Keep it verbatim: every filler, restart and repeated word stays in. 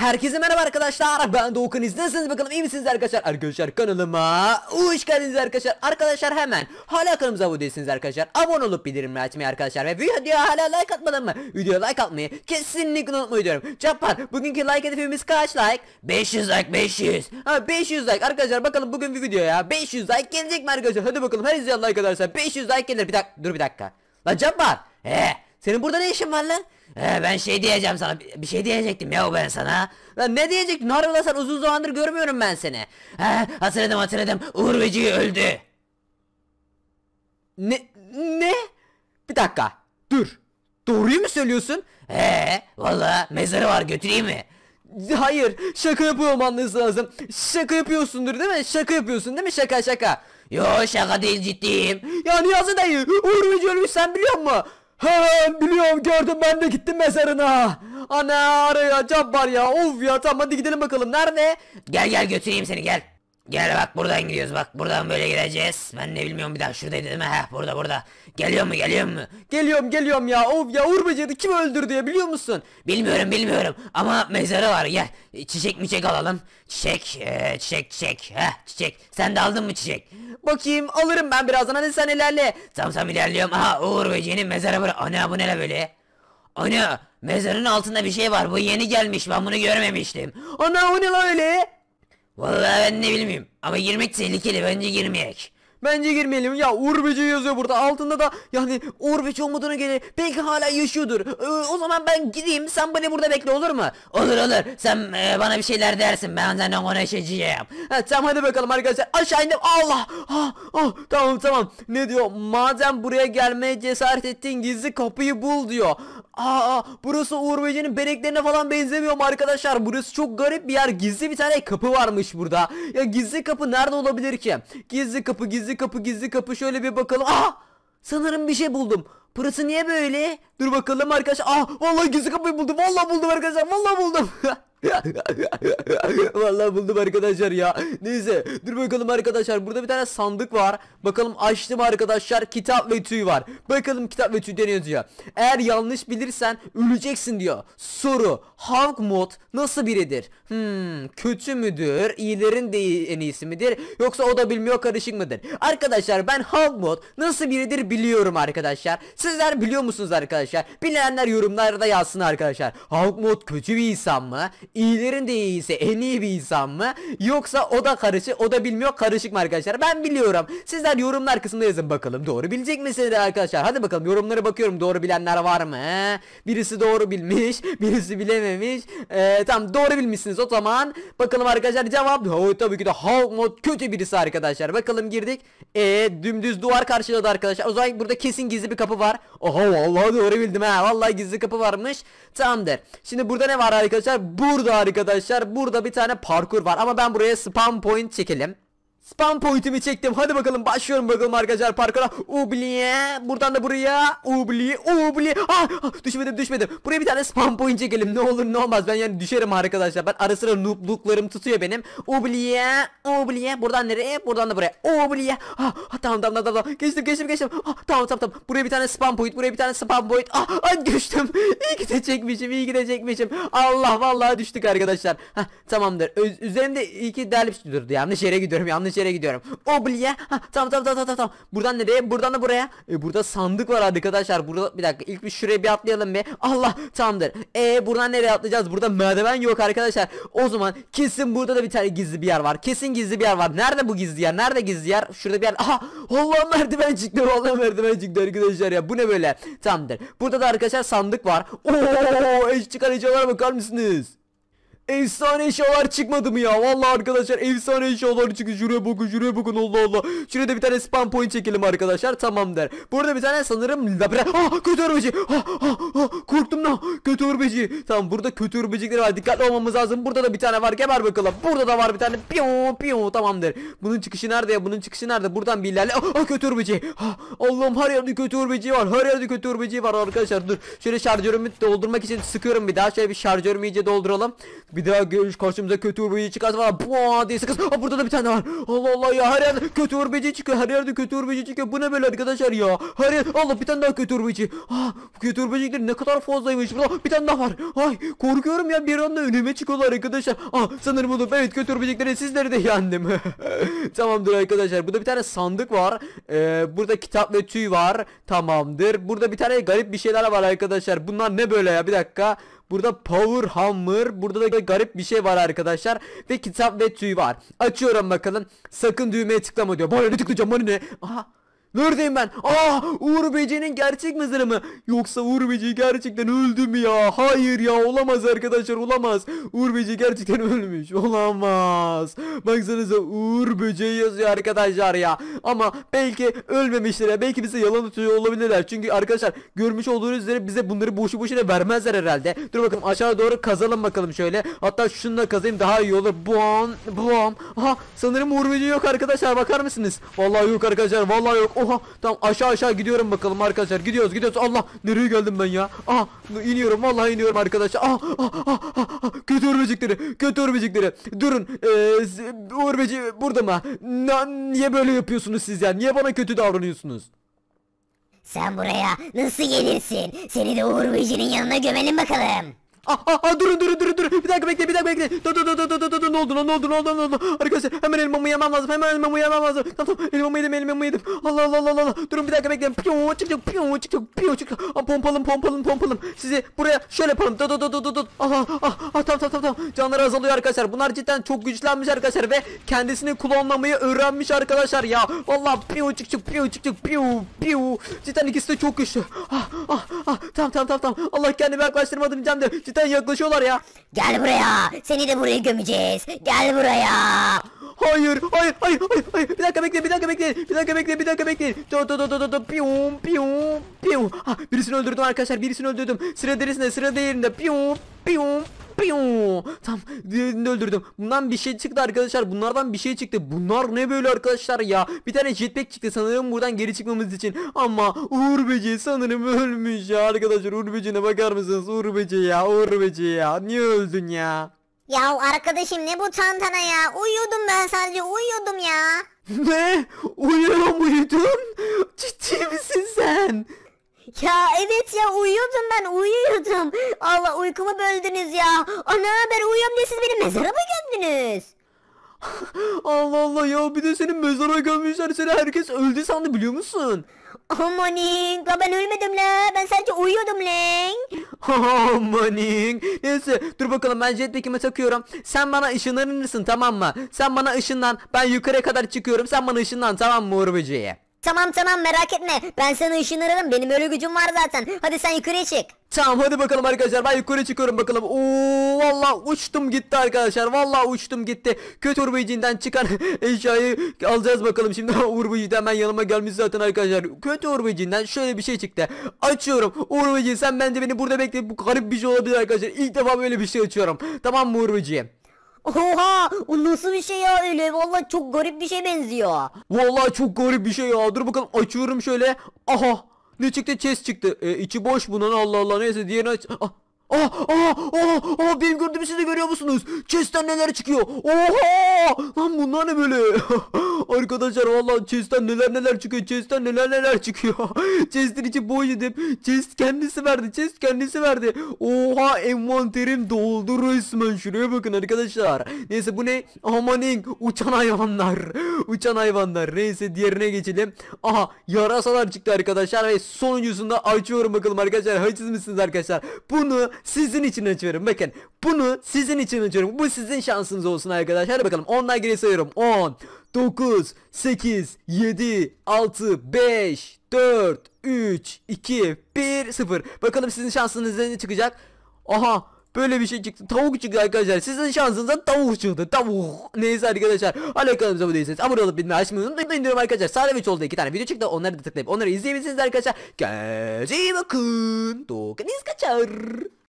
Herkese merhaba arkadaşlar, ben Doğukan. İzlesiniz bakalım, iyi misiniz arkadaşlar? Arkadaşlar kanalıma hoş geldiniz arkadaşlar. Arkadaşlar hemen hala kanalımıza abone değilsiniz arkadaşlar, abone olup bildirimleri açmayı arkadaşlar ve videoya hala like atmadın mı? Videoya like atmayı kesinlikle unutmayın diyorum. Cabbar, bugünkü like hedefimiz kaç like? beş yüz like, beş yüz. Ha, beş yüz like arkadaşlar, bakalım bugün bir videoya beş yüz like gelecek mi arkadaşlar? Hadi bakalım, her izleyen like atarsa beş yüz like gelir. Bir dakika, dur bir dakika. Lan Cabbar, he, senin burada ne işin var lan? He, ben şey diyeceğim sana, bir şey diyecektim ya ben sana. Lan ne diyecektin? Harbiden sen uzun zamandır görmüyorum ben seni. He, hatırladım hatırladım, Uğur Böceği öldü. Ne? Ne? Bir dakika, dur. Doğruyu mu söylüyorsun? He, valla mezarı var, götüreyim mi? Hayır, şaka yapıyor olmanız lazım. Şaka yapıyorsundur değil mi? Şaka yapıyorsun değil mi? Şaka şaka. Yo, şaka değil, ciddiyim. Ya Niyazi dayı, Uğur Böceği ölmüş, sen biliyor musun? He, biliyorum, gördüm, ben de gittim mezarına. Ana araya Cabbar ya, of ya. Tamam, hadi gidelim bakalım, nerede? Gel gel, götüreyim seni, gel. Gel bak, buradan gidiyoruz, bak buradan böyle gideceğiz. Ben ne bilmiyorum, bir daha şuradaydı değil mi? Heh, burada burada. Geliyor mu geliyor mu? Geliyorum geliyorum ya, of ya. Uğur Böceği kim öldürdü ya, biliyor musun? Bilmiyorum bilmiyorum ama mezarı var, gel. Çiçek miçek alalım. Çiçek ee, çiçek çiçek. Heh, çiçek. Sen de aldın mı çiçek? Bakayım, alırım ben birazdan, hadi sen ilerle. Tamam tamam, ilerliyorum. Aha, Uğur Böceği'nin mezarı var. Ana, bu ne la böyle? Ana, mezarın altında bir şey var, bu yeni gelmiş, ben bunu görmemiştim. Ana, o ne la öyle? Vallahi ben ne bilmiyorum ama girmek tehlikeli, bence girmeyek. Bence girmeyelim ya, Uğur Böceği yazıyor burada altında da, yani Uğur Böceği olmadığına göre belki hala yaşıyordur. Ee, o zaman ben gideyim, sen beni burada bekle, olur mu? Olur olur, sen e, bana bir şeyler dersin, ben senden konuşacağım. Ha, tamam, hadi bakalım arkadaşlar, aşağı indim. Allah, ah, ah, tamam tamam. Ne diyor? Madem buraya gelmeye cesaret ettin, gizli kapıyı bul diyor. Aa, burası Uğur Böceği'nin beneklerine falan benzemiyor mu arkadaşlar? Burası çok garip bir yer. Gizli bir tane kapı varmış burada. Ya gizli kapı nerede olabilir ki? Gizli kapı, gizli kapı, gizli kapı. Şöyle bir bakalım. Aa! Sanırım bir şey buldum. Burası niye böyle? Dur bakalım arkadaşlar. Aa, vallahi gizli kapıyı buldum. Vallahi buldum arkadaşlar. Vallahi buldum. Vallahi buldum arkadaşlar ya. Neyse, dur bakalım arkadaşlar, burada bir tane sandık var. Bakalım, açtım arkadaşlar, kitap ve tüy var. Bakalım kitap ve tüyde ne yazıyor? Eğer yanlış bilirsen öleceksin diyor. Soru: Hawk Moth nasıl biridir? Hmm, kötü müdür? İyilerin de en iyisi midir? Yoksa o da bilmiyor, karışık mıdır? Arkadaşlar, ben Hawk Moth nasıl biridir biliyorum arkadaşlar. Sizler biliyor musunuz arkadaşlar? Bilenler yorumlarda yazsın arkadaşlar. Hawk Moth kötü bir insan mı? İyilerin de iyisi en iyi bir insan mı? Yoksa o da karışık, o da bilmiyor, karışık mı arkadaşlar? Ben biliyorum. Sizler yorumlar kısmında yazın bakalım. Doğru bilecek misiniz arkadaşlar? Hadi bakalım, yorumlara bakıyorum. Doğru bilenler var mı? Birisi doğru bilmiş, birisi bilememiş. Ee, tamam, doğru bilmişsiniz o zaman. Bakalım arkadaşlar, cevap oh, tabii ki de Hawk Moth kötü birisi arkadaşlar. Bakalım, girdik. Ee, dümdüz duvar karşıladı arkadaşlar. O zaman burada kesin gizli bir kapı var. Oha, vallahi doğru bildim ha. Vallahi gizli kapı varmış. Tamamdır. Şimdi burada ne var arkadaşlar? Burada arkadaşlar, burada bir tane parkur var ama ben buraya spam point çekelim. Spam point'imi çektim. Hadi bakalım, başlıyorum bakalım arkadaşlar parkura. Ubliye, buradan da buraya. Ubliye, ubliye. Ah, ah, düşmedim düşmedim. Buraya bir tane spam point çekelim. Ne olur ne olmaz, ben yani düşerim arkadaşlar. Ben ara sıra noobluklarım tutuyor benim. Ubliye, ubliye. Buradan nereye? Buradan da buraya. Ubliye. Ah, ah, tamam tamam tamam tamam. Geçtim geçtim geçtim. Ah, tamam tamam tamam. Buraya bir tane spam point. Buraya bir tane spam point. Ah, ah, düştüm. İyi ki de çekmişim. İyi ki de çekmişim. Allah, vallahi düştük arkadaşlar. Hah, tamamdır. Öz üzerimde iyi ki derlip durdu. Yanlış yere gidiyorum. Yanlış yere gidiyorum. Obliye. Ha, tamam tamam tamam tamam tamam. Buradan nereye? Buradan da buraya. E, burada sandık var arkadaşlar. Burada bir dakika, ilk bir şuraya bir atlayalım be. Allah, tamamdır. E buradan nereye atlayacağız? Burada merdiven yok arkadaşlar. O zaman kesin burada da bir tane gizli bir yer var. Kesin gizli bir yer var. Nerede bu gizli yer? Nerede gizli yer? Şurada bir yer. Aha! Allah, merdiven çıktı. Vallahi merdiven çıktı arkadaşlar ya. Bu ne böyle? Tamamdır. Burada da arkadaşlar sandık var. Oo! Eş çıkan eşyalara bakar mısınız? Efsane eşyalar çıkmadı mı ya? Vallahi arkadaşlar, efsane eşyalar çıktı. Şuraya bakın, şuraya bakın, Allah Allah. Şuraya da bir tane spam point çekelim arkadaşlar. Tamamdır. Burada bir tane sanırım labirent. Ah, kötü örbeci. Ah, ah, ah, korktum lan. Kötü örbeci. Tamam, burada kötü örbecikleri var. Dikkatli olmamız lazım. Burada da bir tane var. Geber bakalım. Burada da var bir tane. Piyo piyo. Tamamdır. Bunun çıkışı nerede ya? Bunun çıkışı nerede? Buradan bir ilerle. Ah, ah, kötü örbeci. Ah, Allah'ım, her yerde kötü örbeci var. Her yerde kötü örbeci var arkadaşlar. Dur. Şöyle şarjörümü doldurmak için sıkıyorum bir daha. Şöyle bir şarjörümü iyice dolduralım. Bir bir daha görüş karşımıza kötü Uğur Böceği çıkarsa falan buaa diye sıkız. Aa, burada da bir tane var. Allah Allah ya, her yerde kötü Uğur Böceği çıkıyor. Her yerde kötü Uğur Böceği çıkıyor. Bu ne böyle arkadaşlar ya? Her yer Allah, bir tane daha kötü Uğur Böceği. Ah, bu kötü Uğur Böcekleri ne kadar fazlaymış. Burada bir tane daha var. Ay, korkuyorum ya, bir anda önüme çıkıyorlar arkadaşlar. Ah, sanırım buldum. Evet, kötü Uğur Böcekleri, sizleri de yendim. Tamamdır arkadaşlar. Burada bir tane sandık var. Ee, burada kitap ve tüy var. Tamamdır. Burada bir tane garip bir şeyler var arkadaşlar. Bunlar ne böyle ya? Bir dakika. Burada Power Hammer, burada da garip bir şey var arkadaşlar ve kitap ve tüy var. Açıyorum bakalım. Sakın düğmeye tıklama diyor. Bana ne tıklayacağım, bana ne? Aha. Neredeyim ben? Aa, Uğur Böceği'nin gerçek mezarı mı? Yoksa Uğur Böceği gerçekten öldü mü ya? Hayır ya, olamaz arkadaşlar, olamaz. Uğur Böceği gerçekten ölmüş. Olamaz. Baksanıza, Uğur Böceği yazıyor arkadaşlar ya. Ama belki ölmemişler ya. Belki bize yalan atıyor olabilirler. Çünkü arkadaşlar, görmüş olduğunuz üzere bize bunları boşu boşuna vermezler herhalde. Dur bakalım, aşağı doğru kazalım bakalım şöyle. Hatta şununla kazayım, daha iyi olur. Buam, buam. Aha, sanırım Uğur Böceği yok arkadaşlar, bakar mısınız? Vallahi yok arkadaşlar, vallahi yok. Oha, tamam, aşağı aşağı gidiyorum bakalım arkadaşlar. Gidiyoruz gidiyoruz. Allah, nereye geldim ben ya? Aha, iniyorum, vallahi iniyorum arkadaşlar. Ah, ah, ah, ah, ah. Kötü Uğur Böcekleri, kötü Uğur Böcekleri. Durun. Ee, Uğur Böceği burada mı? Na, niye böyle yapıyorsunuz siz ya? Niye bana kötü davranıyorsunuz? Sen buraya nasıl gelirsin? Seni de Uğur Böceği'nin yanına gömelim bakalım. Ah, ah, ah, durun durun durun durun. Bir dakika bekle, bir dakika bekle. Dur dur dur dur dur dur dur. Ne oldu lan, ne oldu, ne oldu, ne oldu? Arkadaşlar, hemen elmamı yemem lazım. Hemen elmamı yemem lazım. Tamam tamam, elmamı yedim, elmamı yedim. Allah Allah Allah Allah. Durun bir dakika bekleyin. Piyo çık çık, piyo çık çık, piyo çık. Ah, pompalım pompalım pompalım. Sizi buraya şöyle yapalım. Dur dur dur dur dur. Allah ah ah, tamam tamam tamam. Canları azalıyor arkadaşlar. Bunlar cidden çok güçlenmiş arkadaşlar ve kendisini klonlamayı öğrenmiş arkadaşlar ya. Vallahi piyo çık çık, piyo çık çık, piyo piyo. Cidden ikisi de çok güçlü. Ah ah ah, tamam tamam tamam tamam. Allah, kendimi yaklaştırmadım diyeceğim de cidden yaklaşıyorlar ya. Gel buraya. Seni de buraya gömeceğiz. Gel buraya. Hayır, hayır, hayır, hayır, hayır. Bir dakika bekle, bir dakika bekle, bir dakika bekle, bir dakika bekle. Do do do do do do, piyum, piyum, piyum. Ah, birisini öldürdüm arkadaşlar, birisini öldürdüm. Sıra derisinde, sıra değerinde, piyum, piyum, piyum. Tamam, diğerini de öldürdüm. Bundan bir şey çıktı arkadaşlar, bunlardan bir şey çıktı. Bunlar ne böyle arkadaşlar ya? Bir tane jetpack çıktı sanırım buradan geri çıkmamız için. Ama Uğur Böceği sanırım ölmüş ya arkadaşlar. Uğur Böceği'ne bakar mısınız? Uğur Böceği ya, Uğur Böceği ya. Niye öldün ya? Ya arkadaşım, ne bu tantana ya? Uyuyordum ben, sadece uyuyordum ya. Ne? Uyuyor muydun? Ciddi misin sen? Ya evet ya, uyuyordum ben, uyuyordum. Allah, uykumu böldünüz ya. Ana, ben uyuyorum diye siz beni mezara mı gömdünüz? Allah Allah ya, bir de senin mezara gömmüşler, seni herkes öldü sandı, biliyor musun? Amanin, la ben ölmedim la, ben sadece uyuyordum lan. Amanin. Neyse, dur bakalım, ben jetpack'ime takıyorum. Sen bana ışınlanırsın, tamam mı? Sen bana ışınlan, ben yukarıya kadar çıkıyorum, sen bana ışınlan, tamam mı Uğur Böceği? Tamam tamam, merak etme, ben sana ışınlanırım, benim öyle gücüm var zaten. Hadi sen yukarıya çık. Tamam, hadi bakalım arkadaşlar, ben yukarı çıkıyorum bakalım. Oo, vallahi uçtum gitti arkadaşlar, vallahi uçtum gitti. Kötü Uğur Böceği'nden çıkan eşyayı alacağız bakalım şimdi. Uğur Böceği de hemen yanıma gelmiş zaten arkadaşlar. Kötü Uğur Böceği'nden şöyle bir şey çıktı. Açıyorum. Uğur Böceği, sen bence beni burada bekle, bu garip bir şey olabilir arkadaşlar. İlk defa böyle bir şey açıyorum. Tamam mı Uğur Böceği? Oha, o nasıl bir şey ya öyle? Vallahi çok garip bir şey benziyor. Vallahi çok garip bir şey ya. Dur bakalım, açıyorum şöyle. Aha, ne çıktı? Chest çıktı. E, içi boş bunun, Allah Allah. Neyse, diğerini aç. Ah. Aa, aa, aa, aa, benim gördüğümü siz de görüyor musunuz? Chest'ten neler çıkıyor? Oha! Lan bunlar ne böyle? Arkadaşlar, vallahi chest'ten neler neler çıkıyor. Chest'ten neler neler çıkıyor. Chest'in içi boş edip chest kendisi verdi. Chest kendisi verdi. Oha, envanterim doldu resmen. Şuraya bakın arkadaşlar. Neyse, bu ne? Amanin, uçan hayvanlar. Uçan hayvanlar. Neyse, diğerine geçelim. Aha, yarasalar çıktı arkadaşlar ve sonuncusunda açıyorum bakalım arkadaşlar. Haksız mısınız arkadaşlar? Bunu sizin için açıyorum. Bakın, bunu sizin için açıyorum. Bu sizin şansınız olsun arkadaşlar. Hadi bakalım, ondan geri sayıyorum. on, dokuz, sekiz, yedi, altı, beş, dört, üç, iki, bir, sıfır. Bakalım sizin şansınız ne çıkacak? Aha, böyle bir şey çıktı. Tavuk çıktı arkadaşlar. Sizin şansınızdan tavuk çıktı. Tavuk. Neyse arkadaşlar. Hala kanalımıza abone değilseniz abone olup bildirimleri açmayı unutmayın diyorum arkadaşlar. Sağda ve solda iki tane video çıktı. Onları da tıklayıp onları izleyebilirsiniz arkadaşlar. Kendinize iyi bakın. Tokanız kaçar.